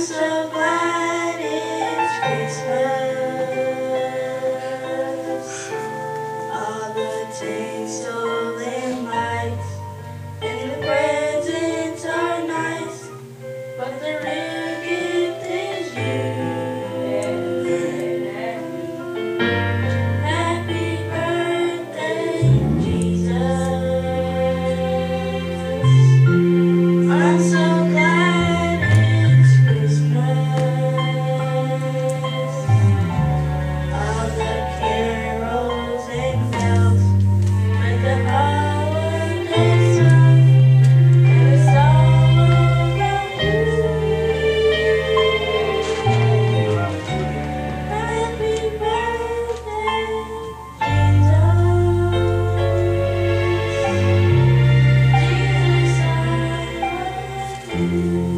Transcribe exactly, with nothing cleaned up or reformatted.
so glad it's Christmas. All the tinsel and lights and the presents are nice, but the real gift is you. Happy birthday, Jesus. I'm so glad it's Christmas. All the carols and bells with the holiday song, and it's all about you. Happy birthday, Jesus. Jesus, I love you.